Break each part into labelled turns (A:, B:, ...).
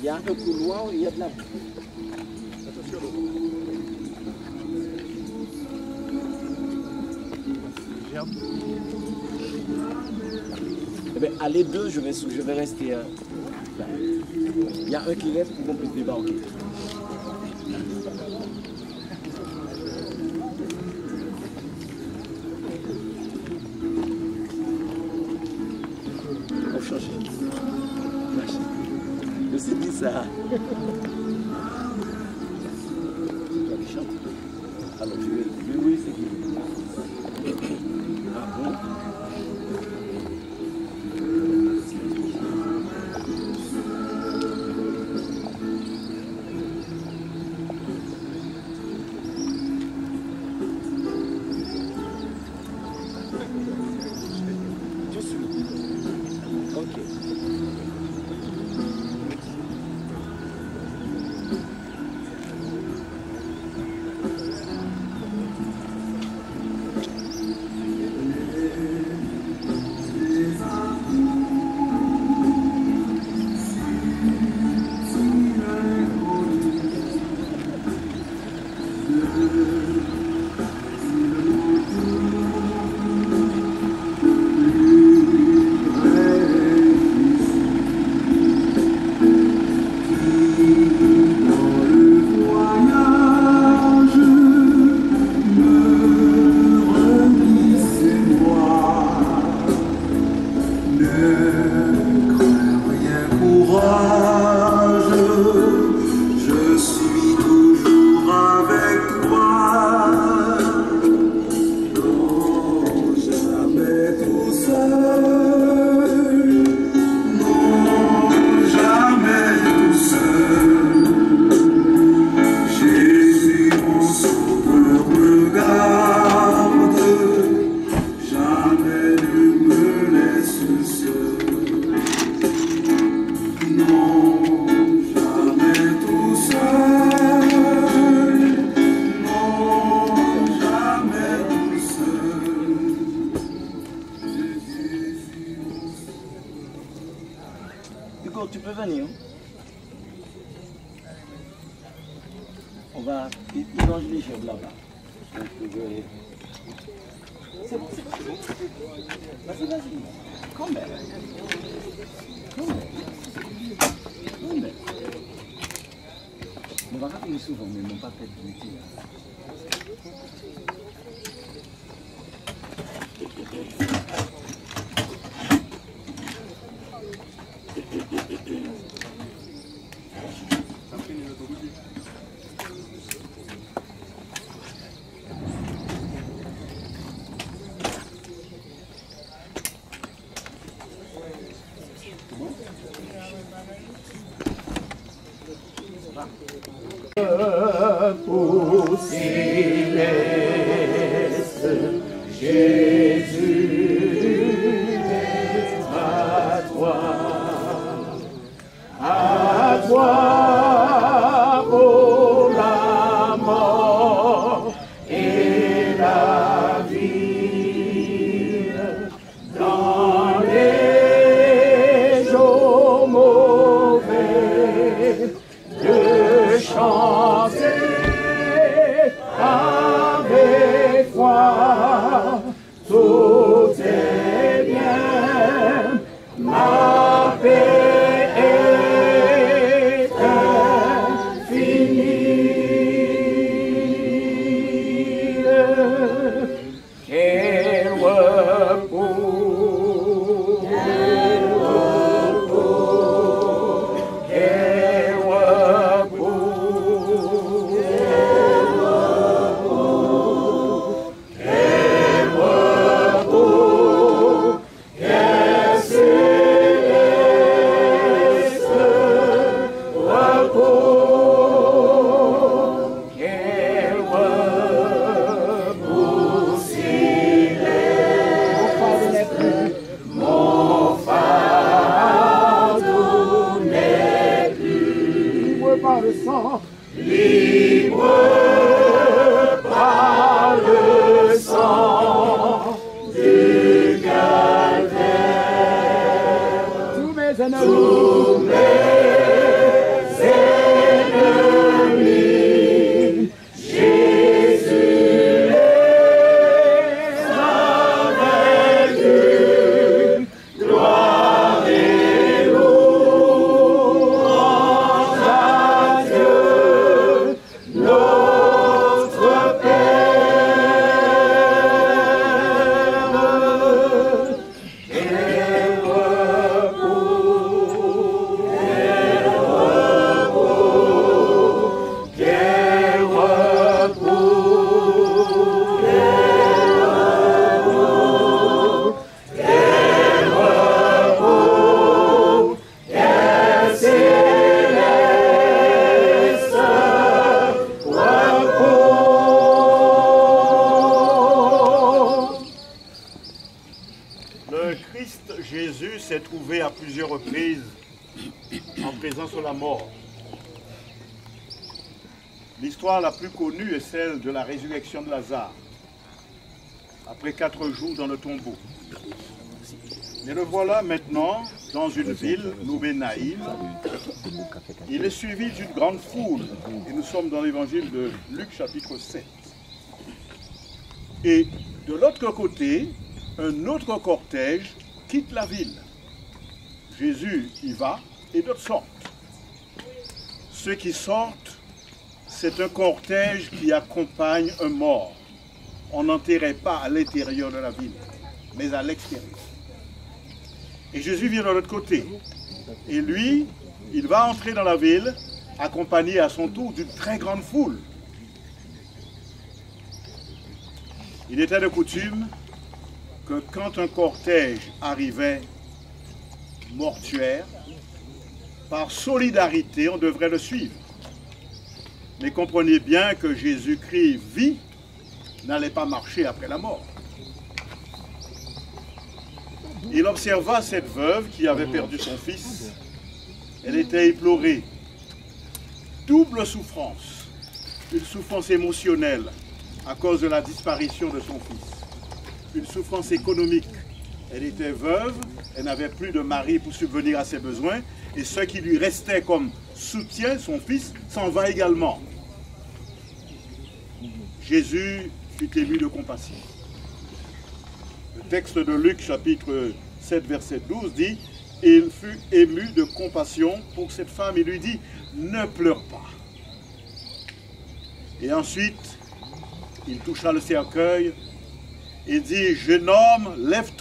A: Il y a un couloir où il y a de la boue. Eh bien, à les deux, je vais rester là. Il y a un qui reste pour qu'on puisse débarquer. On change. Merci. Je sais dit ça. Alors, je vais. Oui, c'est qui? Ah bon? Tu suis. Ok. Hugo, tu peux venir. On va évangéliser là-bas. C'est bon, c'est bon. Vas-y, vas-y. Quand même. Quand même. Quand même. On va rappeler souvent, mais non pas peut-être du métier.
B: Pour céleste, Jésus, à toi, pour la mort et la vie, dans les jours mauvais, de chanter avec foi, tout est bien, ma paix est infinie. Quel repos, quel repos, quel repos, quel repos, quel céleste repos, quel repos céleste. Mon fardeau n'est plus libre par le sang, libre par le sang du calvaire. Tous mes ennemis,
C: mort. L'histoire la plus connue est celle de la résurrection de Lazare, après 4 jours dans le tombeau. Mais le voilà maintenant dans une ville nommée Naïm. Il est suivi d'une grande foule, et nous sommes dans l'évangile de Luc chapitre 7. Et de l'autre côté, un autre cortège quitte la ville. Jésus y va et d'autres sortent. Ceux qui sortent, c'est un cortège qui accompagne un mort. On n'enterrait pas à l'intérieur de la ville, mais à l'extérieur. Et Jésus vient de l'autre côté. Et lui, il va entrer dans la ville, accompagné à son tour d'une très grande foule. Il était de coutume que quand un cortège arrivait mortuaire, par solidarité, on devrait le suivre. Mais comprenez bien que Jésus-Christ vit n'allait pas marcher après la mort. Il observa cette veuve qui avait perdu son fils. Elle était éplorée. Double souffrance. Une souffrance émotionnelle à cause de la disparition de son fils. Une souffrance économique. Elle était veuve, elle n'avait plus de mari pour subvenir à ses besoins. Et ce qui lui restait comme soutien, son fils, s'en va également. Jésus fut ému de compassion. Le texte de Luc chapitre 7 verset 12 dit « Il fut ému de compassion pour cette femme et lui dit « Ne pleure pas ». Et ensuite, il toucha le cercueil et dit « Jeune homme, lève-toi ».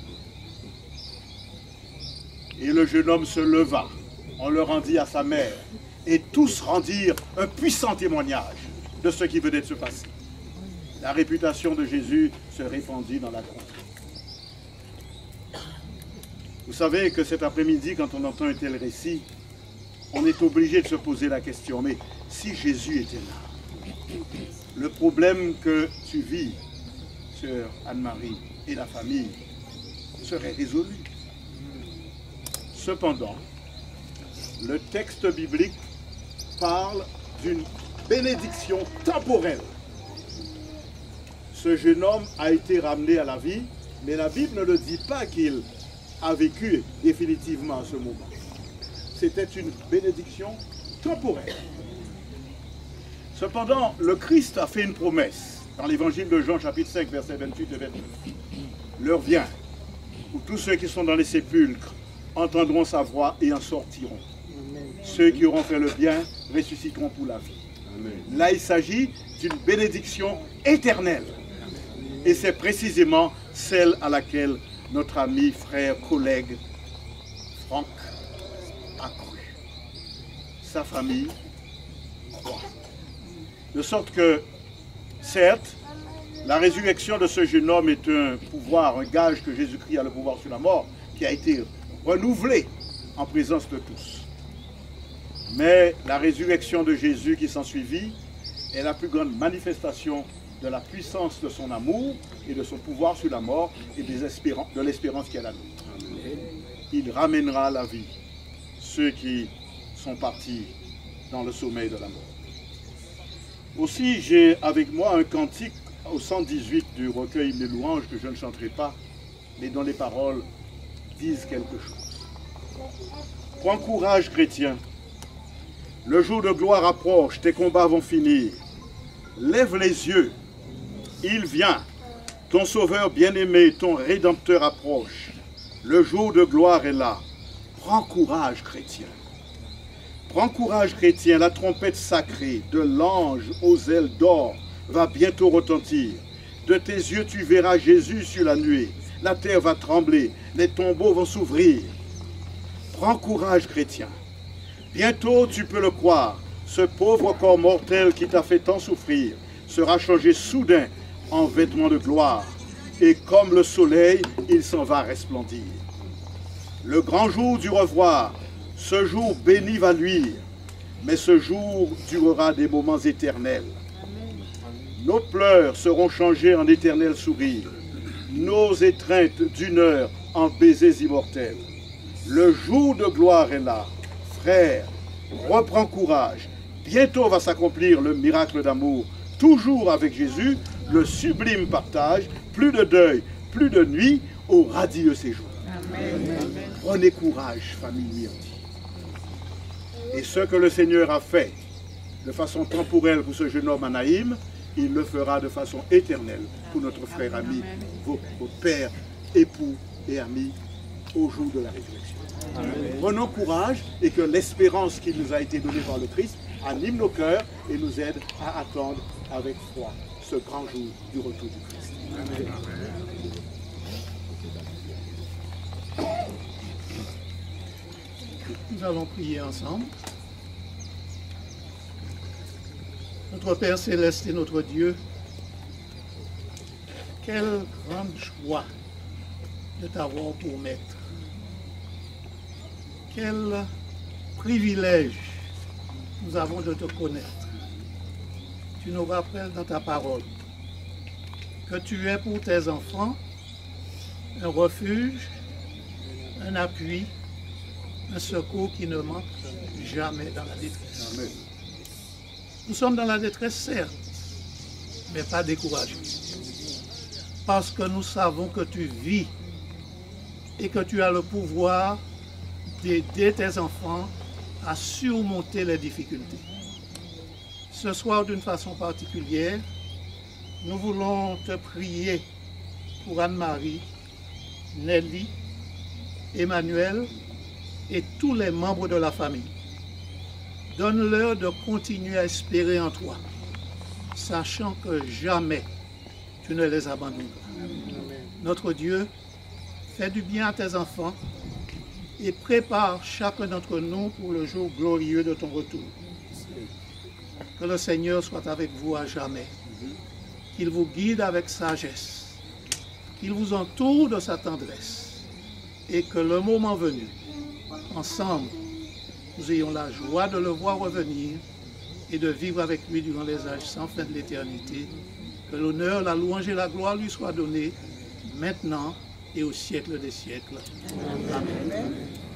C: Et le jeune homme se leva. On le rendit à sa mère. Et tous rendirent un puissant témoignage de ce qui venait de se passer. La réputation de Jésus se répandit dans la contrée. Vous savez que cet après-midi, quand on entend un tel récit, on est obligé de se poser la question, mais si Jésus était là, le problème que tu vis, sœur Anne-Marie et la famille, serait résolu. Cependant, le texte biblique parle d'une bénédiction temporelle. Ce jeune homme a été ramené à la vie, mais la Bible ne le dit pas qu'il a vécu définitivement à ce moment. C'était une bénédiction temporaire. Cependant, le Christ a fait une promesse dans l'évangile de Jean, chapitre 5, versets 28 et 29. L'heure vient où tous ceux qui sont dans les sépulcres entendront sa voix et en sortiront. Ceux qui auront fait le bien ressusciteront pour la vie. Amen. Là, il s'agit d'une bénédiction éternelle. Et c'est précisément celle à laquelle notre ami, frère, collègue, Franck, a cru. Sa famille croit. De sorte que, certes, la résurrection de ce jeune homme est un pouvoir, un gage que Jésus-Christ a le pouvoir sur la mort, qui a été renouvelé en présence de tous. Mais la résurrection de Jésus qui s'ensuivit est la plus grande manifestation de la puissance de son amour et de son pouvoir sur la mort et de l'espérance qui est la nôtre. Il ramènera à la vie ceux qui sont partis dans le sommeil de la mort. Aussi, j'ai avec moi un cantique au 118 du recueil des louanges que je ne chanterai pas, mais dont les paroles disent quelque chose. Prends courage, chrétien. Le jour de gloire approche, tes combats vont finir. Lève les yeux, il vient. Ton sauveur bien-aimé, ton rédempteur approche. Le jour de gloire est là. Prends courage, chrétien. Prends courage, chrétien, la trompette sacrée de l'ange aux ailes d'or va bientôt retentir. De tes yeux, tu verras Jésus sur la nuée. La terre va trembler, les tombeaux vont s'ouvrir. Prends courage, chrétien. Bientôt, tu peux le croire, ce pauvre corps mortel qui t'a fait tant souffrir sera changé soudain en vêtements de gloire. Et comme le soleil, il s'en va resplendir. Le grand jour du revoir, ce jour béni va luire, mais ce jour durera des moments éternels. Nos pleurs seront changés en éternel sourire, nos étreintes d'une heure en baisers immortels. Le jour de gloire est là. Frères, reprends courage. Bientôt va s'accomplir le miracle d'amour. Toujours avec Jésus, le sublime partage, plus de deuil, plus de nuit, au radieux séjour. Amen. Prenez courage, famille Myrti. Et ce que le Seigneur a fait de façon temporelle pour ce jeune homme Anaïm, il le fera de façon éternelle pour notre frère ami, votre père, époux et ami au jour de la résurrection. Amen. Prenons courage et que l'espérance qui nous a été donnée par le Christ anime nos cœurs et nous aide à attendre avec foi ce grand jour du retour du Christ. Amen.
B: Nous allons prier ensemble. Notre Père Céleste et notre Dieu, quelle grande joie de t'avoir pour maître. Quel privilège nous avons de te connaître. Tu nous rappelles dans ta parole que tu es pour tes enfants un refuge, un appui, un secours qui ne manque jamais dans la détresse. Amen. Nous sommes dans la détresse, certes, mais pas découragés. Parce que nous savons que tu vis et que tu as le pouvoir d'aider tes enfants à surmonter les difficultés. Ce soir, d'une façon particulière, nous voulons te prier pour Anne-Marie, Nelly, Emmanuel et tous les membres de la famille. Donne-leur de continuer à espérer en toi, sachant que jamais tu ne les abandonneras. Notre Dieu, fais du bien à tes enfants et prépare chacun d'entre nous pour le jour glorieux de ton retour. Que le Seigneur soit avec vous à jamais, qu'il vous guide avec sagesse, qu'il vous entoure de sa tendresse et que le moment venu, ensemble, nous ayons la joie de le voir revenir et de vivre avec lui durant les âges sans fin de l'éternité. Que l'honneur, la louange et la gloire lui soient donnés maintenant et au siècle des siècles. Amen.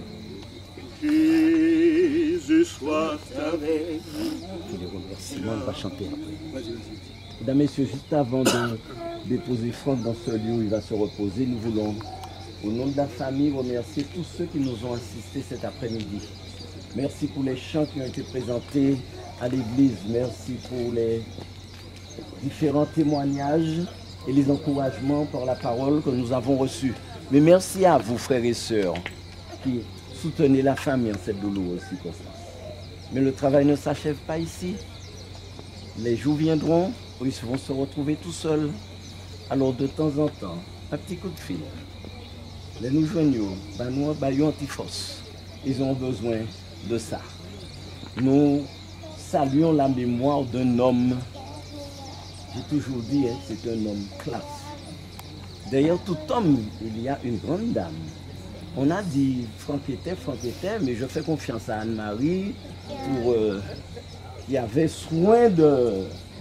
C: Jésus soit avec
A: vous. Les remerciements, on va chanter après. Mesdames, Messieurs, juste avant de déposer Franck dans ce lieu où il va se reposer, nous voulons, au nom de la famille, remercier tous ceux qui nous ont assistés cet après-midi. Merci pour les chants qui ont été présentés à l'église. Merci pour les différents témoignages et les encouragements par la parole que nous avons reçus. Mais merci à vous, frères et sœurs, qui soutenez la famille en cette douloureuse circonstance. Mais le travail ne s'achève pas ici. Les jours viendront où ils vont se retrouver tout seuls. Alors de temps en temps, un petit coup de fil. Les nous joignons, nous baillons antifos. Ils ont besoin de ça. Nous saluons la mémoire d'un homme. J'ai toujours dit, c'est un homme classe. Derrière tout homme, il y a une grande dame. On a dit Franck était, mais je fais confiance à Anne-Marie pour qui avait soin de.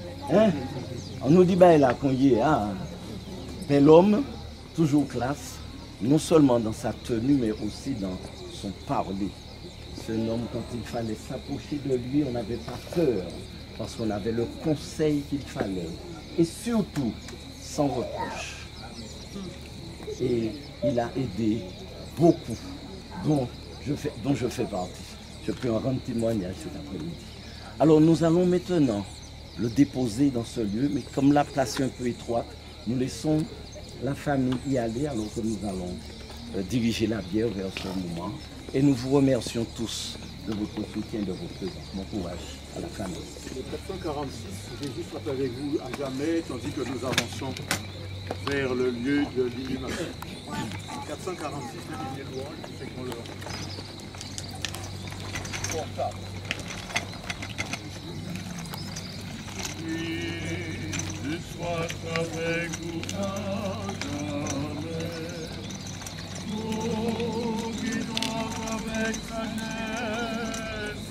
A: On nous dit, bah là, qu'on y est, bel homme, toujours classe, non seulement dans sa tenue, mais aussi dans son parler. Ce homme, quand il fallait s'approcher de lui, on n'avait pas peur, parce qu'on avait le conseil qu'il fallait. Et surtout, sans reproche. Et il a aidé beaucoup, dont je fais partie. Je peux en rendre témoignage cet après-midi. Alors nous allons maintenant le déposer dans ce lieu, mais comme la place est un peu étroite, nous laissons la famille y aller alors que nous allons diriger la bière vers ce moment. Et nous vous remercions tous de votre soutien, de votre présence. Bon courage à la famille.
C: Le 446, Jésus soit avec vous à jamais, tandis que nous avançons vers le lieu de l'inhumation. 446, le dernier louange, c'est qu'on le portable. Jésus soit avec vous à jamais. Nous guidons avec sagesse.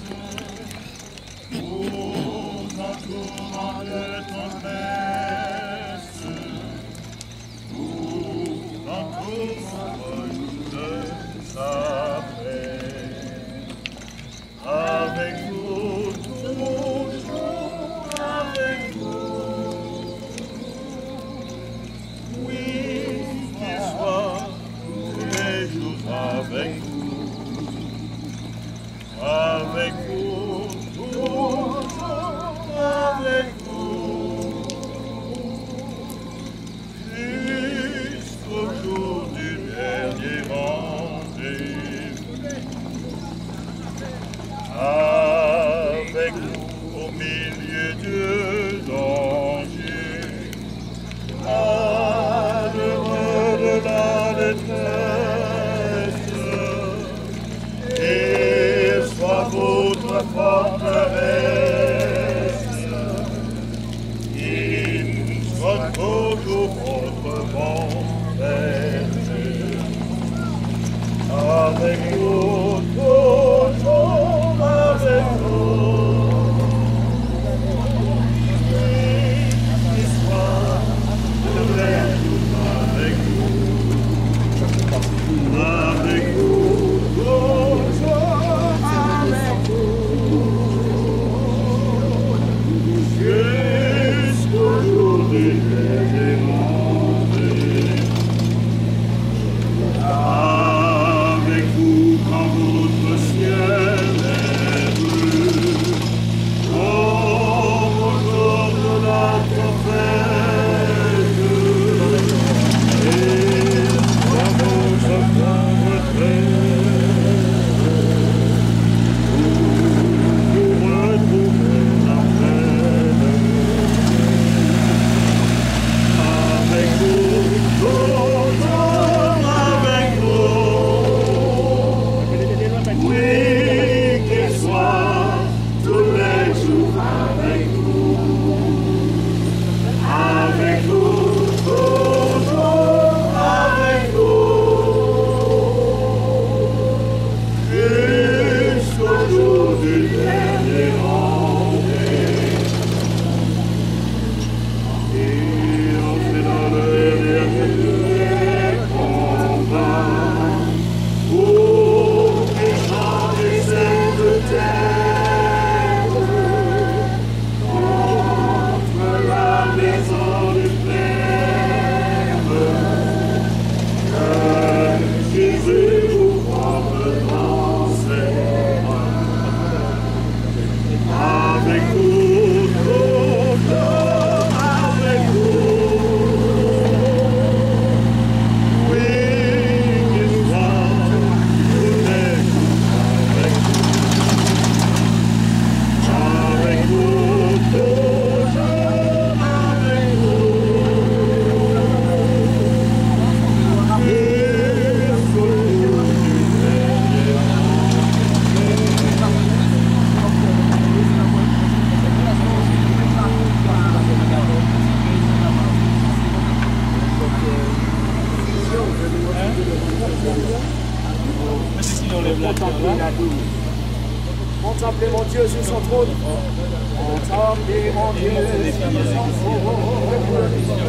C: Nous entourons de tendresse. Nous entourons de sa paix. Avec forteresse. Il soit toujours votre bon berger. Avec nous, toujours avec nous. Qu'il soit avec nous. Avec nous, toujours avec nous. Jusqu'au jour du avec vous quand votre ciel est bleu, comme au jour de la tempête, et dans vos chemins retraits, pour retrouver la paix. Avec vous, toujours avec vous. Oui, qu'il soit tous les jours avec vous. Avec vous, toujours avec vous. Jusqu'au jour du dernier rendez-vous. Et entrez dans le dernier combat pour échanger cette terre contre la maison du Père. Que Jésus vous porte dans ses mains. Avec vous, toujours avec vous. Oui, qu'il soit tous les jours avec vous, toujours avec vous. Jusqu'au jour du dernier
D: Contemplez mon Dieu sur son trône. Contemplez mon Dieu sur son trône.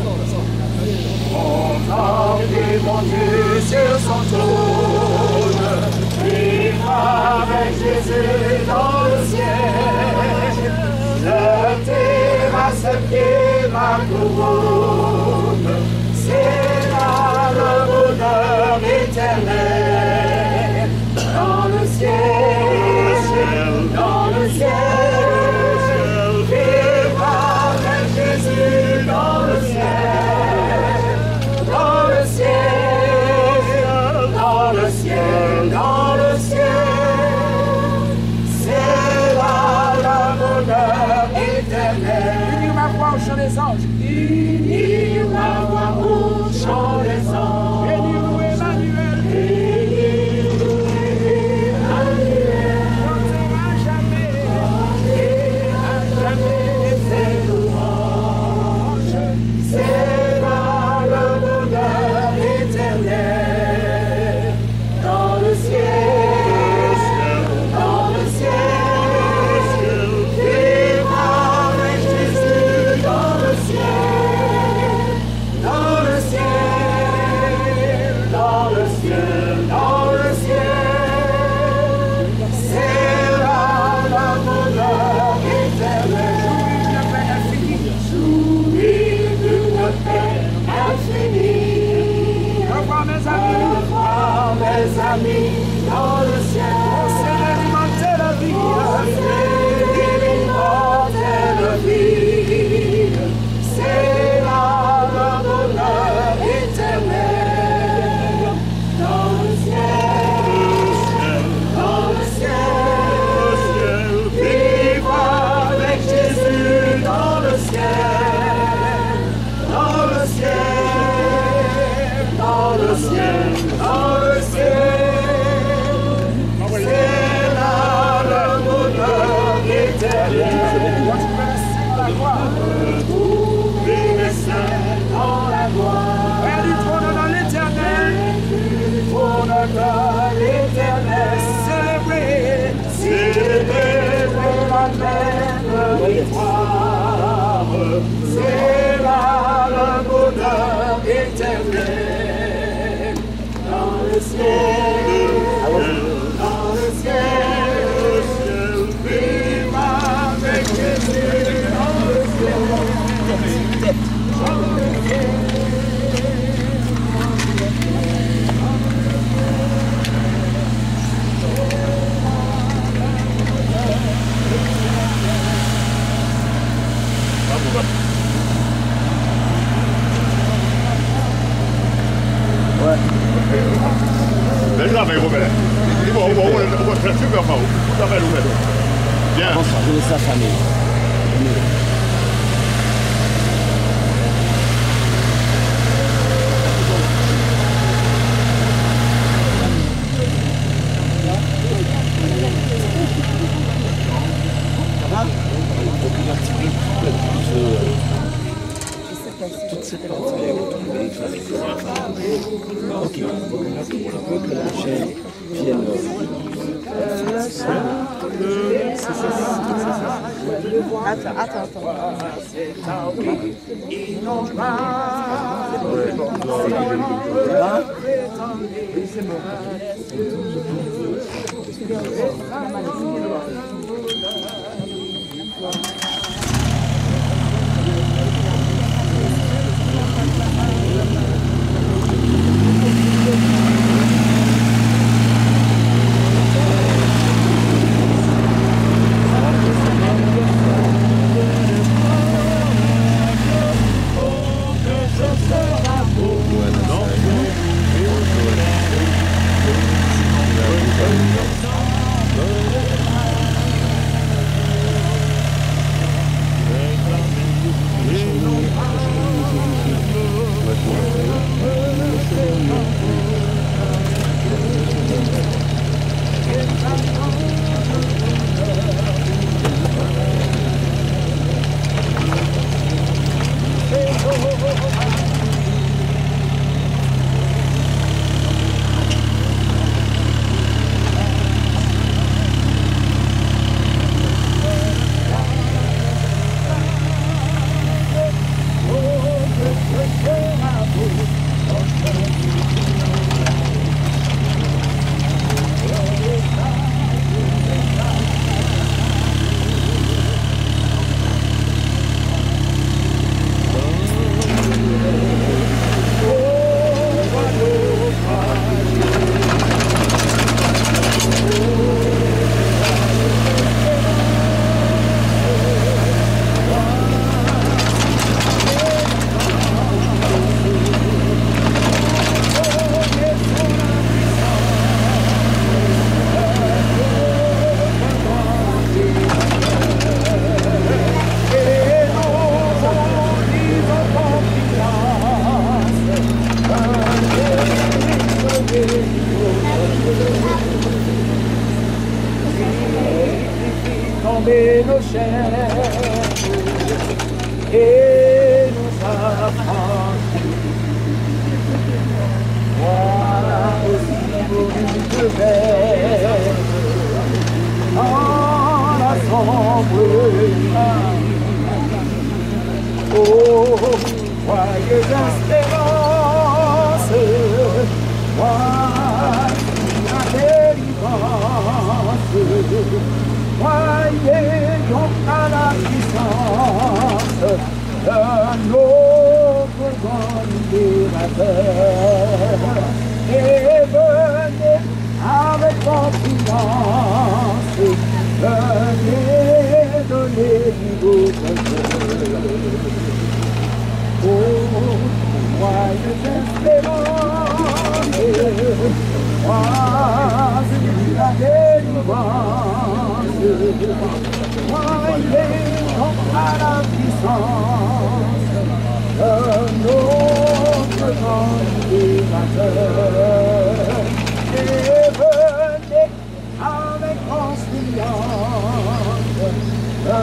D: Contemplez mon Dieu sur son trône. Vivre avec Jésus dans le ciel. Je terrasse pied ma couronne. C'est là le bonheur éternel. Dans le ciel, dans le ciel, vivre avec Jésus dans le ciel, dans le ciel, dans le ciel, dans le ciel, c'est là le bonheur éternel. Unir ma voix au chant des anges, unir ma voix au chant des anges, et nous Emmanuel, c'est là le bonheur éternel. Dans le ciel, dans le ciel, vivre avec Jésus dans le ciel, dans le ciel. dans la gloire. Près du trône dans l'éternel. Dans l'éternel. Célébrer la même victoire. C'est là le bonheur éternel. Dans le ciel, vivre avec Jésus dans le ciel.
A: Ouais.
C: Déjà, mais Robert. Bon, super fort. Ça va nous mettre. Bien.
A: Bonsoir, je laisse la famille. Toutes ces parties retrouvées, il fallait que la famille. Ok, on veut que la chaîne vienne.
D: Attends. C'est bon. Tomber nos chaînes et nous affranchir. Voilà aussi bonne nouvelle en la sombre nuit. Oh, joyeuse espérance, voici la délivrance. Croyez donc à la puissance de notre grand libérateur et venez avec confiance, venez donner votre cœur. Oh, joyeuse espérance, voici la délivrance. Croyez donc à la puissance de notre grand libérateur et venez avec confiance, venez